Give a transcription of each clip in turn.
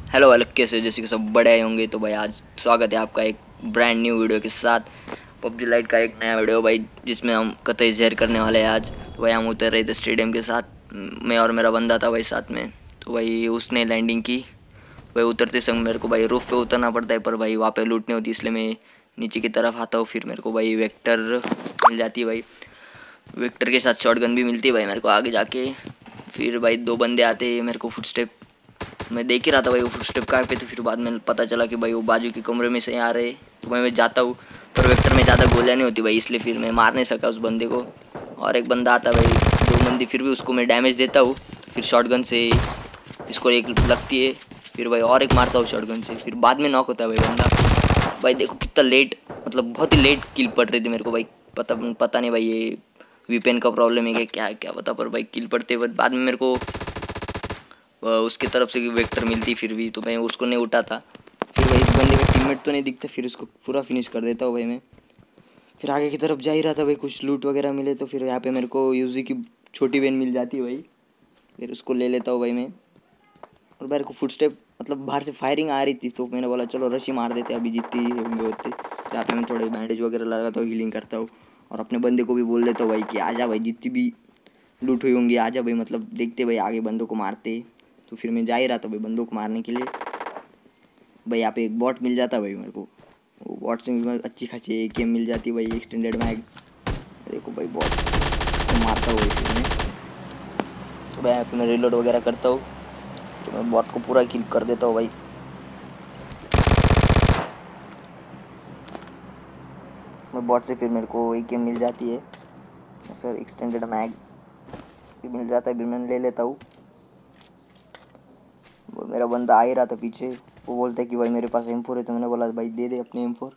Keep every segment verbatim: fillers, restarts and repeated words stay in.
Hello अलग कैसे जैसे कि सब बड़े आए होंगे। तो भाई आज स्वागत है आपका एक ब्रांड न्यू वीडियो के साथ। पबजी लाइट का एक नया वीडियो भाई, जिसमें हम कतई शेयर करने वाले हैं आज। तो भाई हम उतर रहे थे स्टेडियम के साथ, मैं और मेरा बंदा था भाई साथ में। तो भाई उसने लैंडिंग की। भाई उतरते समय मेरे को भाई रूफ पे उतरना पड़ता है, पर भाई वहाँ पे लूट नहीं होती, इसलिए मैं नीचे की तरफ आता हूँ। फिर मेरे को भाई वेक्टर मिल जाती है भाई, वेक्टर के साथ शॉटगन भी मिलती है भाई मेरे को आगे जाके। फिर भाई दो बंदे आते हैं, मेरे को फुटस्टेप मैं देख ही रहा था भाई वो फुटस्टेप कहाँ पे। तो फिर बाद में पता चला कि भाई वो बाजू के कमरे में से आ रहे। तो मैं जाता हूँ, पर वेक्टर में ज़्यादा गोलियाँ नहीं होती भाई, इसलिए फिर मैं मार नहीं सका उस बंदे को। और एक बंदा आता भाई, दो बंदी, फिर भी उसको मैं डैमेज देता हूँ। फिर शॉटगन से इसको एक लगती है, फिर भाई और एक मारता हूँ शॉटगन से, फिर बाद में नॉक होता है भाई बंदा। भाई देखो कितना लेट, मतलब बहुत ही लेट किल पड़ रही थी मेरे को भाई। पता पता नहीं भाई ये वीपेन का प्रॉब्लम है क्या क्या है क्या पता, पर भाई किल पड़ते बाद में मेरे को उसकी तरफ से वेक्टर मिलती फिर भी, तो मैं उसको नहीं उठा था। फिर भाई इस बंदे का टीममेट तो नहीं दिखता, फिर उसको पूरा फिनिश कर देता हूँ भाई मैं। फिर आगे की तरफ जा ही रहा था भाई, कुछ लूट वगैरह मिले तो फिर यहाँ पे मेरे को यूजी की छोटी बहन मिल जाती है भाई, फिर उसको ले लेता हूँ भाई मैं। और मेरे को फुटस्टेप मतलब बाहर से फायरिंग आ रही थी, तो मैंने बोला चलो रशी मार देते अभी जितनी होंगे होते। यहाँ पे मैं थोड़े बैंडेज वगैरह लगाता हूँ, हीलिंग करता हूँ, और अपने बंदे को भी बोल देता हूँ भाई कि आजा भाई, जितनी भी लूट हुई होंगी आजा भाई, मतलब देखते भाई आगे बंदों को मारते। तो फिर मैं जा ही रहा था भाई बंदों को मारने के लिए। भाई यहाँ पे एक बॉट मिल जाता भाई मेरे को, वो बॉट से अच्छी खासी एक गेम मिल जाती भाई, एक्सटेंडेड मैग। देखो भाई बॉट तो मारता हुआ फिर मैं। तो भाई यहाँ पे मैं रिलोड वगैरह करता हूँ, तो मैं बॉट को पूरा किल कर देता हूँ भाई। मैं बॉट से फिर मेरे को एक गेम मिल जाती है, फिर एक्सटेंडेड मैग भी मिल जाता है, फिर मैं ले लेता हूँ। वो मेरा बंदा आ ही रहा था पीछे, वो बोलता है कि भाई मेरे पास एम फोर है, तो मैंने बोला भाई दे दे अपने एम फोर।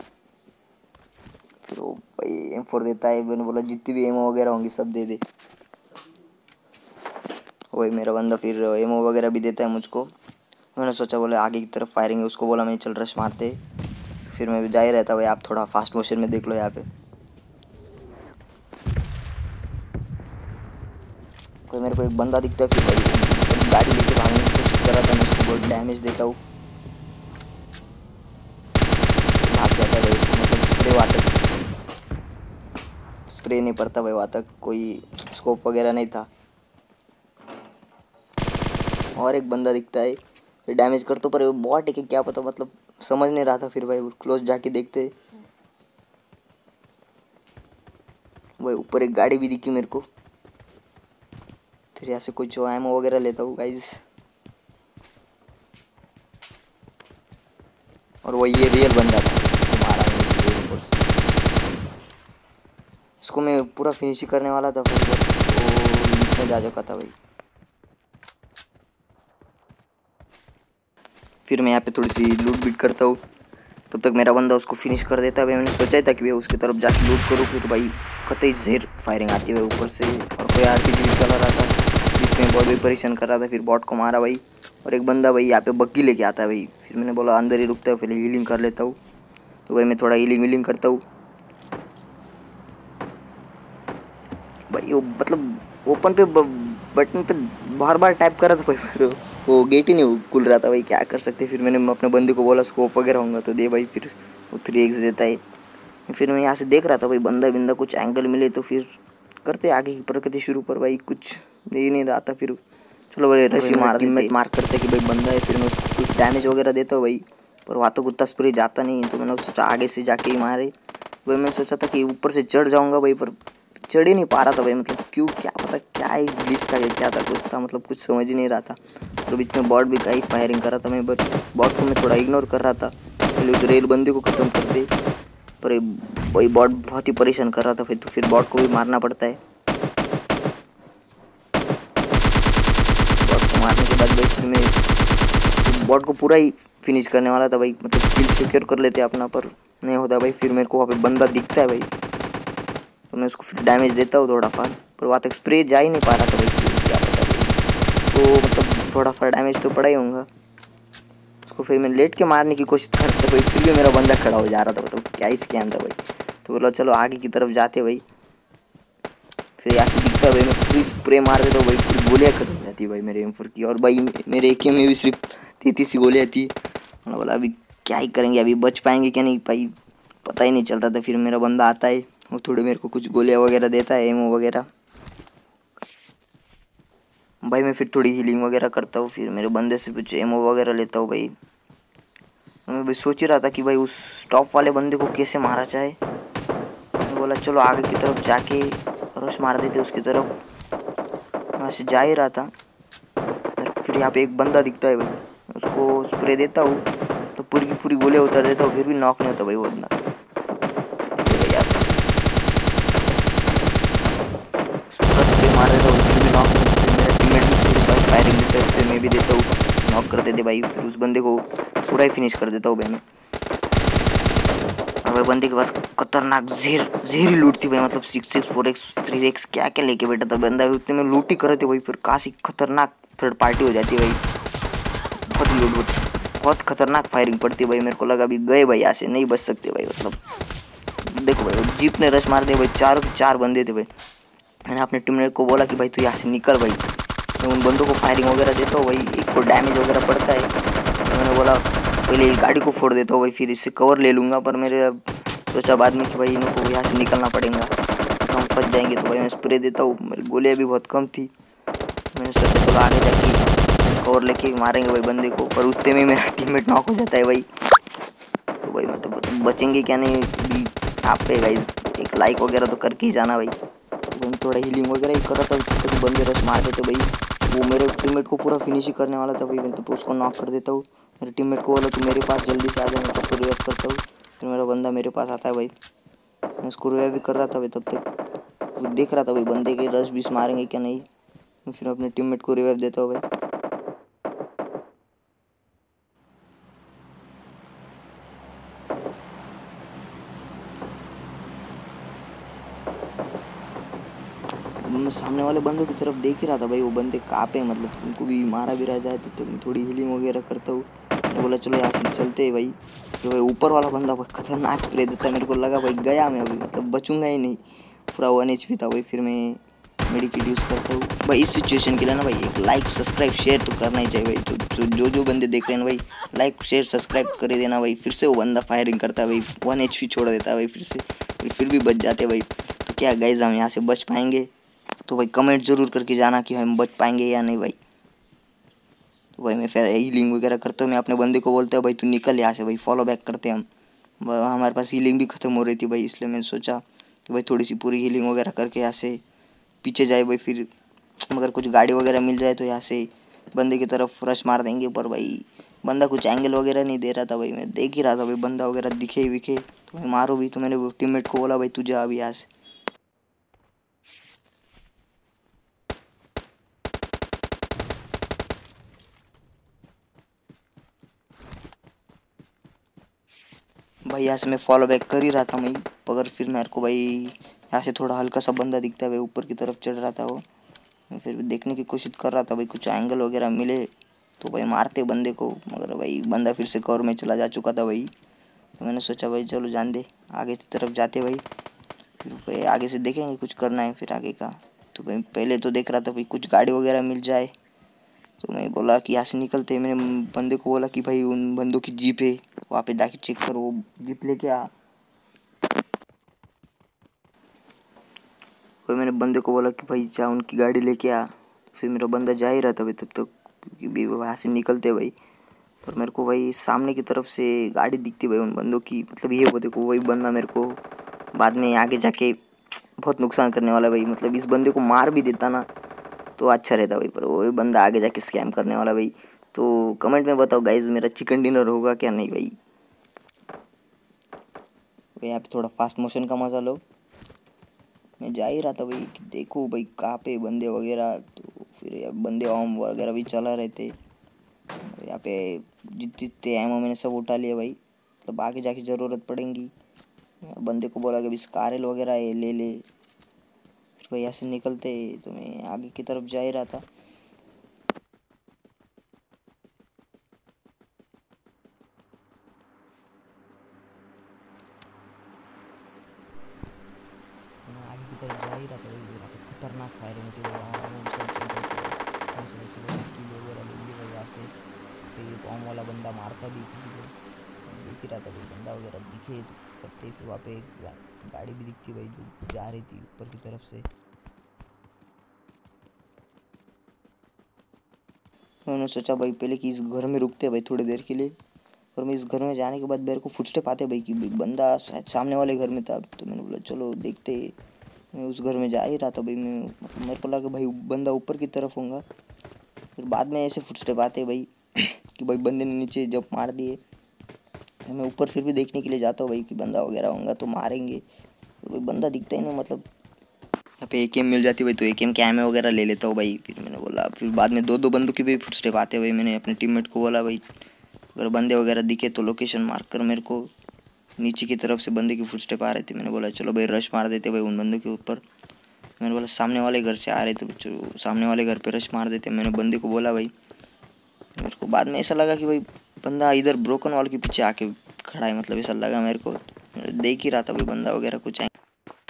फिर वो भाई एम फोर देता है, मैंने बोला जितनी भी एमओ वगैरह होंगी सब दे दे। वही मेरा बंदा फिर एमओ वगैरह भी देता है मुझको। मैंने सोचा बोले आगे की तरफ फायरिंग है, उसको बोला मैं चल रश मारते। तो फिर मैं जा ही रहता भाई, आप थोड़ा फास्ट मोशन में देख लो यहाँ पे। तो मेरे को एक बंदा दिखता है, फिर भाई गाड़ी लेके भागने की कोशिश कर रहा था, मैं उसको बहुत डैमेज देता हूँ, भाग जाता है भाई उसको, मतलब स्प्रे वहाँ तक स्प्रे नहीं पड़ता भाई, वहाँ तक कोई स्कोप वगैरह नहीं था। और एक बंदा दिखता है, फिर डैमेज कर तो, पर वो बॉट है कि क्या पता, मतलब समझ नहीं रहा था। फिर भाई क्लोज जाके देखते भाई ऊपर एक गाड़ी भी दिखी मेरे को। फिर यहाँ से कुछ एमओ वगैरह लेता हूँ गाइस, और वो ये रियल बंदा था, इसको मारा मैंने ऊपर से। इसको मैं पूरा फिनिश ही करने वाला था, फिर वो इसमें जा चुका था भाई। फिर मैं यहाँ पे थोड़ी सी लूट बीट करता हूँ, तब तक मेरा बंदा उसको फिनिश कर देता है भाई। मैंने सोचा ही था कि भाई उसकी तरफ जाके लूट करूँ, फिर भाई कतई ज़ेर फायरिंग आती है भाई ऊपर से, और कोई आरपीजी भी चला रहा था, बीच में बहुत भी परेशान कर रहा था। फिर बॉट को मारा भाई, और एक बंदा भाई यहाँ पे बग्गी लेके आता है भाई। फिर मैंने बोला अंदर ही रुकता है, पहले हीलिंग कर लेता हूँ। तो भाई मैं थोड़ा हीलिंग वीलिंग करता हूँ भाई। वो मतलब ओपन पे बटन पे बार बार टैप कर रहा था भाई, फिर वो गेट ही नहीं खुल रहा था भाई, क्या कर सकते। फिर मैंने अपने बंदे को बोला स्कोप वगैरह होगा तो दे भाई, फिर वो थ्री एक्स देता है। फिर मैं यहाँ से देख रहा था भाई बंदा बिंदा कुछ एंगल मिले तो फिर करते आगे की प्रगति शुरू, पर भाई कुछ दे नहीं रहा था। फिर चलो भाई रशी मार देते, मार करते कि भाई बंदा है, फिर मैं उसको कुछ डैमेज वगैरह देता हूँ भाई, पर वहाँ तक उतना स्प्रे जाता नहीं, तो मैंने सोचा आगे से जाके ही मारे भाई। मैं सोचा था कि ऊपर से चढ़ जाऊँगा भाई, पर चढ़ ही नहीं पा रहा था भाई, मतलब क्यों क्या पता क्या इस ग्लिच था क्या था, कुछ था, मतलब कुछ समझ ही नहीं रहा था। और बीच में बॉट भी कहीं फायरिंग कर रहा था, मैं बट बॉट को मैं थोड़ा इग्नोर कर रहा था, पहले उस रेल बंदे को ख़त्म कर दे, पर वही बॉट बहुत ही परेशान कर रहा था फिर, तो फिर बॉट को भी मारना पड़ता है। बॉट को मारने के बाद भाई फिर मैं बॉट को पूरा ही फिनिश करने वाला था भाई, मतलब किल सिक्योर कर लेते अपना, पर नहीं होता भाई। फिर मेरे को वहाँ पे बंदा दिखता है भाई, तो मैं उसको फिर डैमेज देता हूँ थोड़ा फार, पर वहाँ तक स्प्रे जा ही नहीं पा रहा था भाई, क्या पता भाई। तो मतलब थोड़ा फार डैमेज तो पड़ा ही होगा उसको। फिर मैं लेट के मारने की कोशिश कर रहा था भाई, फिर भी मेरा बंदा खड़ा हो जा रहा था, मतलब क्या ही स्कैम था भाई। तो बोला चलो आगे की तरफ जाते भाई। फिर यहाँ से दिखता है भाई, मैं पूरी स्प्रे मार देता हूँ भाई, पूरी गोलियाँ खत्म हो जाती है भाई मेरे एम फोर की, और भाई मेरे ए के में भी सिर्फ तैंतीस ही गोलियाँ थी। मैंने बोला अभी क्या ही करेंगे, अभी बच पाएंगे क्या नहीं भाई, पता ही नहीं चलता था। फिर मेरा बंदा आता है, वो थोड़े मेरे को कुछ गोलियाँ वगैरह देता है, एमओ वगैरह। भाई मैं फिर थोड़ी हीलिंग वगैरह करता हूँ, फिर मेरे बंदे से कुछ एमओ वगैरह लेता हूँ भाई। मैं भाई सोच ही रहा था कि भाई उस टॉप वाले बंदे को कैसे मारा जाए। मैं बोला चलो आगे की तरफ जाके रश मार देते उसकी तरफ। मैं ऐसे जा ही रहा था, मेरे को फिर यहाँ पे एक बंदा दिखता है भाई, उसको स्प्रे देता हूँ तो पूरी की पूरी गोलियाँ उतार देता हूँ, फिर भी नॉक नहीं होता भाई वो बंदा। देखो यार पूरा स्प्रे मार देता हूँ फिर भी नॉक नहीं होता। फिर मेरा टीममेट भी उसके पास फायरिंग देता है, स्प्रे मैं भी देता हूँ, नॉक कर देते भाई। फिर उस बंदे को पूरा ही फिनिश कर देता हूँ भाई मैं। और बंदे के पास खतरनाक जेर जेर ही लूट थी भाई, मतलब six six four x three x क्या क्या लेके बैठा था बंदा, उतने में लूट ही कर रहे थे भाई। फिर काशी खतरनाक थर्ड पार्टी हो जाती है भाई, बहुत लूट होती, बहुत खतरनाक फायरिंग पड़ती है भाई। मेरे को लगा अभी गए भाई, यहाँ से नहीं बच सकते भाई। मतलब देखो भाई वो जीप ने रश मार दिया भाई, चारों के चार बंदे थे भाई। मैंने अपने टीममेट को बोला कि भाई तू यहाँ से निकल भाई, मैं उन बंदों को फायरिंग वगैरह देता हूँ भाई, एक को डैमेज वगैरह पड़ता है। तो मैंने बोला पहले गाड़ी को फोड़ देता हूँ भाई, फिर इससे कवर ले लूँगा। पर मेरे सोचा बाद में कि भाई इनको यहाँ से निकलना पड़ेगा, तो हम फंस जाएंगे। तो भाई मैं स्प्रे देता हूँ, मेरी गोलियाँ भी बहुत कम थी। मैंने सोचा चलो आगे जाके कवर लेके मारेंगे भाई बंदे को, पर उतने में मेरा टीममेट नॉक हो जाता है भाई। तो भाई मतलब बचेंगे क्या नहीं भी, आप पे गाइस एक लाइक वगैरह तो करके ही जाना भाई। तो भाई थोड़ा हीलिंग वगैरह ही कर रहा था, जब तक बंदे रश मार देते भाई। वो मेरे टीममेट को पूरा फिनिश ही करने वाला था भाई, मैं तो उसको नॉक कर देता हूँ। मेरे टीममेट को बोला कि मेरे पास जल्दी से आ जाए, मैं तब को रिवाइव करता हूँ। फिर मेरा बंदा मेरे पास आता है भाई, मैं उसको रिवाइव भी कर रहा था भाई। तब तक देख रहा था भाई बंदे के रश बीस मारेंगे क्या नहीं, फिर अपने टीममेट को रिवाइव देता हूँ भाई। मैं सामने वाले बंदों की तरफ देख ही रहा था भाई, वो बंदे कहाँ पे, मतलब उनको भी मारा भी रह जाए। तब तक मैं थोड़ी हीलिंग वगैरह करता हूँ। मैं बोला चलो यहाँ से चलते हैं भाई। तो भाई ऊपर वाला बंदा खतरनाक स्प्रे देता है, मेरे को लगा भाई गया मैं अभी, मतलब बचूंगा ही नहीं, पूरा वन एच पी था भाई। फिर मैं मेडिकेट यूज़ करता हूँ भाई। इस सिचुएशन के लिए ना भाई एक लाइक सब्सक्राइब शेयर तो करना ही चाहिए भाई। तो जो जो बंदे देख रहे हैं भाई लाइक शेयर सब्सक्राइब कर ही देना भाई। फिर से वो बंदा फायरिंग करता है भाई, वन एच पी छोड़ देता है भाई फिर से, फिर फिर भी बच जाते भाई। तो क्या गाइज हम यहाँ से बच पाएंगे? तो भाई कमेंट ज़रूर करके जाना कि हम बच पाएंगे या नहीं भाई। तो भाई मैं फिर हीलिंग वगैरह करता हूँ, मैं अपने बंदे को बोलता हूँ भाई तू निकल यहाँ से भाई, फॉलो बैक करते हैं हम। हमारे पास हीलिंग भी ख़त्म हो रही थी भाई, इसलिए मैंने सोचा कि भाई थोड़ी सी पूरी हीलिंग वगैरह करके यहाँ से पीछे जाए भाई। फिर अगर कुछ गाड़ी वगैरह मिल जाए तो यहाँ से बंदे की तरफ रश मार देंगे। पर भाई बंदा कुछ एंगल वगैरह नहीं दे रहा था भाई, मैं देख ही रहा था भाई बंदा वगैरह दिखे ही विखे तो मैं मारो भी। तो मैंने टीममेट को बोला भाई तू जा अभी यहाँ से। भाई यहाँ से मैं फॉलो बैक कर ही रहा था मैं, मगर फिर मेरे को भाई यहाँ से थोड़ा हल्का सा बंदा दिखता है भाई, ऊपर की तरफ चढ़ रहा था वो। मैं फिर देखने की कोशिश कर रहा था भाई कुछ एंगल वगैरह मिले तो भाई मारते बंदे को, मगर भाई बंदा फिर से कवर में चला जा चुका था भाई। तो मैंने सोचा भाई चलो जान दे, आगे की तरफ जाते भाई, फिर भाई आगे से देखेंगे कुछ करना है फिर आगे का। तो भाई पहले तो देख रहा था भाई कुछ गाड़ी वगैरह मिल जाए, तो मैं बोला कि यहाँ से निकलते। मैंने बंदे को बोला कि भाई उन बंदों की जीप है, वहाँ पे जाके चेक करो, वो जीप लेके आ। फिर मैंने बंदे को बोला कि भाई जा उनकी गाड़ी लेके आ। फिर मेरा बंदा जा ही रहा था भाई तब तक, क्योंकि भी वहाँ से निकलते भाई। पर मेरे को भाई सामने की तरफ से गाड़ी दिखती भाई उन बंदों की, मतलब ये वो देखो वही बंदा मेरे को बाद में आगे जाके बहुत नुकसान करने वाला भाई। मतलब इस बंदे को मार भी देता ना तो अच्छा रहता भाई, पर वही बंदा आगे जाके स्कैम करने वाला भाई। तो कमेंट में बताओ गाइज मेरा चिकन डिनर होगा क्या नहीं भाई। भाई यहाँ पे थोड़ा फास्ट मोशन का मजा लो। मैं जा ही रहा था भाई कि देखो भाई कहाँ पे बंदे वगैरह, तो फिर यार बंदे ऑम वगैरह भी चला रहे थे यहाँ पे। जितने जितने एमओ मैंने सब उठा लिया भाई, मतलब आगे जाके ज़रूरत पड़ेगी। बंदे को बोला कि अभी स्कारल वगैरह है ले ले। फिर भाई यहाँ से निकलते तो मैं आगे की तरफ जा ही रहा था। तो मैं आगे की तरफ जा ही रहा था भाई, खतरनाक फायरिंग होती है वगैरह लेंगे भाई यहाँ से। पे ये बॉम्ब वाला बंदा मारता भी किसी को। देख ही रहा था भाई, बंदा वगैरह दिखे तो करते। फिर वहाँ पे एक गाड़ी भी दिखती भाई जो जा रही थी ऊपर की तरफ से। मैंने सोचा भाई पहले कि इस घर में रुकते भाई थोड़ी देर के लिए, और मैं इस घर में जाने के बाद मेरे को फुटस्टेप आते भाई कि भाई बंदा शायद सामने वाले घर में था। तो मैंने बोला चलो देखते। मैं उस घर में जा ही रहा था भाई, मैं मतलब मेरे को लगा भाई बंदा ऊपर की तरफ होगा। फिर बाद में ऐसे फुटस्टेप आते भाई कि भाई बंदे ने नीचे जब मार दिए। मैं ऊपर फिर भी देखने के लिए जाता हूँ भाई कि बंदा वगैरह होगा तो मारेंगे, तो भाई बंदा दिखता ही नहीं। मतलब यहाँ पे ए के एम मिल जाती भाई, तो ए के एम कैम वगैरह ले लेता हूँ भाई। फिर मैंने बोला, फिर बाद में दो दो बंदों की भी फुटस्टेप आते भाई। मैंने अपने टीममेट को बोला भाई अगर बंदे वगैरह दिखे तो लोकेशन मार्क कर मेरे को। नीचे की तरफ से बंदे की फुटस्टेप आ रही थी। मैंने बोला चलो भाई रश मार देते भाई उन बंदों के ऊपर। मैंने बोला सामने वाले घर से आ रहे थे तो सामने वाले घर पे रश मार देते। मैंने बंदे को बोला भाई। मेरे को बाद में ऐसा लगा कि भाई बंदा इधर ब्रोकन वॉल के पीछे आके खड़ा है, मतलब ऐसा लगा मेरे को। देख ही रहा था भाई बंदा वगैरह कुछ आए,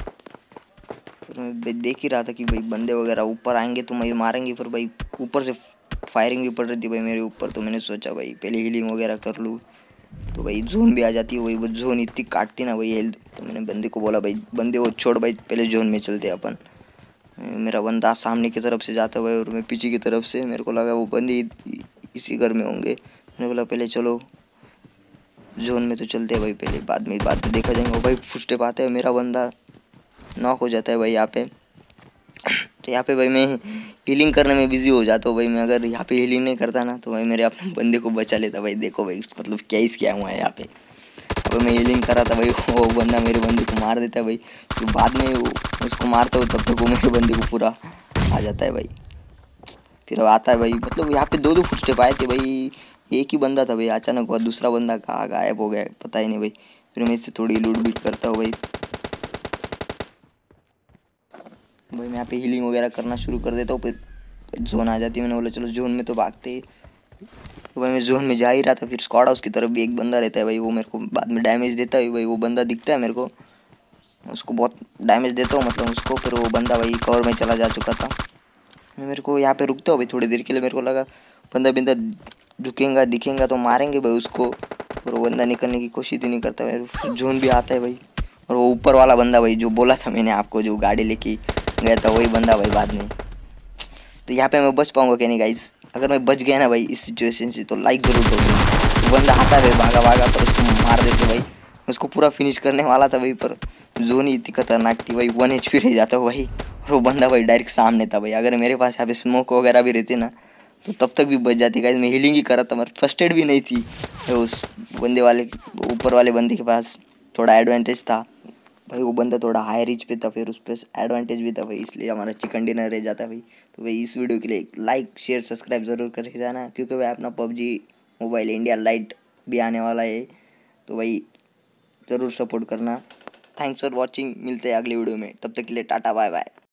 मैं देख ही रहा था कि भाई बंदे वगैरह ऊपर आएंगे तो मेरे मारेंगे। पर भाई ऊपर से फायरिंग भी पड़ रही थी भाई मेरे ऊपर। तो मैंने सोचा भाई पहले हीलिंग वगैरह कर लूँ, तो भाई जोन भी आ जाती है। वही वो जोन इतनी काटती ना भाई हेल्थ। तो मैंने बंदे को बोला भाई बंदे वो छोड़ भाई, पहले जोन में चलते अपन। मेरा बंदा सामने की तरफ से जाता हुआ और मैं पीछे की तरफ से, मेरे को लगा वो बंदे इसी घर में होंगे। मैंने बोला पहले चलो जोन में तो चलते हैं भाई पहले, बाद में बाद में देखा जाएगा। भाई फुटस्टेप आते हैं, मेरा बंदा नॉक हो जाता है भाई यहाँ पे। तो यहाँ पे भाई मैं हीलिंग करने में बिजी हो जाता हूँ भाई। मैं अगर यहाँ पे हीलिंग नहीं करता ना तो भाई मेरे अपने बंदे को बचा लेता भाई। देखो भाई मतलब क्या ही क्या हुआ है यहाँ पे। अब मैं हीलिंग कर रहा था भाई, वो बंदा मेरे बंदे को मार देता है भाई। तो बाद में वो उसको मारता हूँ तब तक वो मेरे बंदे को पूरा आ जाता है भाई। फिर आता है भाई, मतलब यहाँ पे दो दो फुटस्टेप आए थे भाई। एक ही बंदा था भाई, अचानक हुआ दूसरा बंदा कहाँ गायब हो गया पता ही नहीं भाई। फिर मैं इससे थोड़ी लूट बीट करता हूँ भाई। भाई मैं यहाँ पे हीलिंग वगैरह करना शुरू कर देता हूँ। फिर जोन आ जाती है। मैंने बोला चलो जोन में तो भागते। तो भाई मैं जोन में जा ही रहा था, फिर स्क्वाड हाउस की तरफ भी एक बंदा रहता है भाई, वो मेरे को बाद में डैमेज देता है भाई। वो बंदा दिखता है मेरे को, उसको बहुत डैमेज देता हूँ मतलब उसको। फिर वो बंदा भाई कवर में चला जा चुका था। मैं मेरे को यहाँ पे रुकता हूँ भाई थोड़ी देर के लिए। मेरे को लगा बंदा बिंदा झुकेगा दिखेगा तो मारेंगे भाई उसको, और वो बंदा निकलने की कोशिश ही नहीं करता भाई। फिर जोन भी आता है भाई, और वो ऊपर वाला बंदा भाई जो बोला था मैंने आपको, जो गाड़ी लेके गया था वही बंदा भाई बाद में। तो यहाँ पे मैं बच पाऊंगा क्या नहीं गाइस? अगर मैं बच गया ना भाई इस सिचुएशन से तो लाइक जरूर करूँगा। बंदा आता है भाई भागा भागा, पर उसको मार देते भाई। उसको पूरा फिनिश करने वाला था भाई, पर जोन ही इतनी खतरनाक थी भाई, वन एच पी रह जाता भाई। और वो बंदा भाई डायरेक्ट सामने था भाई। अगर मेरे पास यहाँ पे स्मोक वगैरह भी रहती ना तो तब तक भी बच जाती गाइस। मैं हीलिंग ही कर रहा था, मेरे फर्स्ट एड भी नहीं थी। तो उस बंदे वाले ऊपर वाले बंदे के पास थोड़ा एडवांटेज था भाई। वो बंदा थोड़ा हाई रिच पे था, फिर उस पर एडवांटेज भी था भाई, इसलिए हमारा चिकन डिनर रह जाता भाई। तो भाई इस वीडियो के लिए लाइक शेयर सब्सक्राइब ज़रूर करके जाना, क्योंकि भाई अपना पबजी मोबाइल इंडिया लाइट भी आने वाला है। तो भाई ज़रूर सपोर्ट करना। थैंक्स फॉर वॉचिंग, मिलते हैं अगली वीडियो में, तब तक के लिए टाटा बाय बाय।